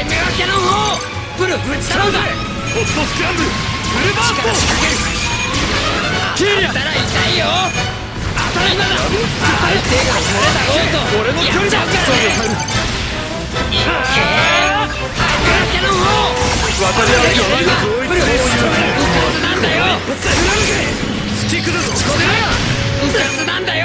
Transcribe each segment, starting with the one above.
イメガキャノン砲ブルぶち頼むぞ。 ホットスクランブルフルバースト。 力仕掛ける。 キーリア当たったら痛いよ。当たりだ。相手が誰だろうと俺の距離だ。 いけー。ハイメガキャノン砲渡り合うよ。 ブルうかつなんだよ。 突き崩す。 うかつなんだよ。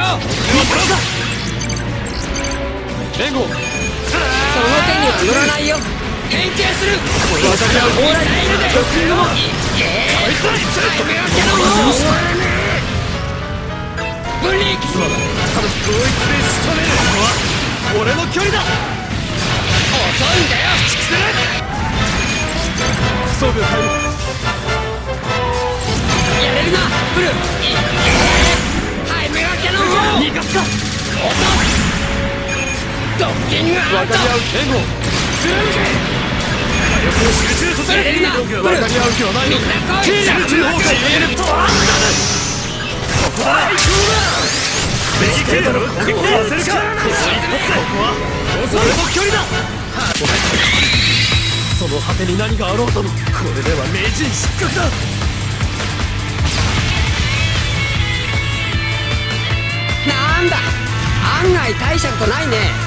援護。 その手には乗らないよ。変形する。 渡り合う。 ミサイルでいけー。ハイメガキャノン砲分離。 妻だ。多分同一で仕留める。俺の距離だ。 遅いんだよ。 駆逐する。装備を変える。 やれるなブル。いけー。ハイメガキャノン砲逃がすか。 落とす。ドッキングアウト。 渡り合う。援護。貫け。火力を集中させる。 やれるなブル。 渡り合う気はないの。 みんな来い。 集中砲火エレクトランダム。そこだ。最高だ。敵系統の攻撃をさせるか。ここは俺の距離だ。その果てに何があろうともこれでは名人失格だ。 なんだ案外大したことないね。